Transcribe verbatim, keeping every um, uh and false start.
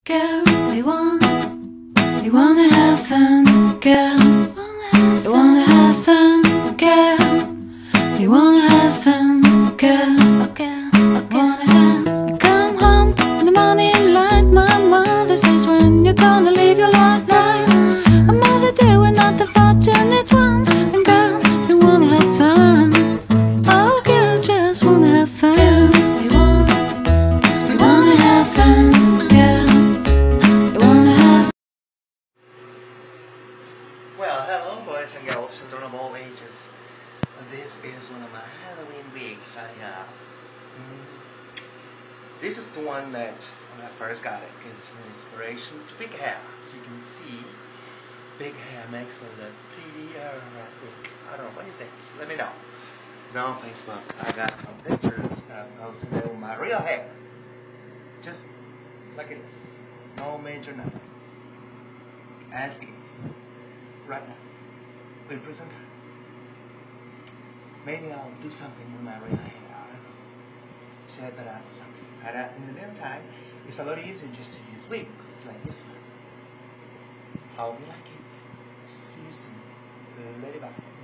Girls, they want, they wanna have fun. Girls, they wanna have fun. Girls, they wanna have fun. Girls, they wanna have. I come home in the morning light. My mother says, when you're gonna live your life right. A mother dear, we're not the fortunate ones. And girls, they wanna have fun. Oh, girls just wanna have fun. Girls, they want, they wanna have fun. Well, hello boys and girls, children of all ages. This is one of my Halloween wigs right here. Mm. This is the one that, when I first got it, gives me inspiration to big hair. As you can see, big hair makes me look prettier, I think. I don't know, what do you think? Let me know. Now on Facebook, I got some pictures that I'm posting there with my real hair. Just like it is. No major nothing. As it is. Right now, we present. Maybe I'll do something with my real hair. I don't know. Share that out with something. And uh, in the meantime, it's a lot easier just to use wigs like this one. How do you like it? See you soon. Ladybye.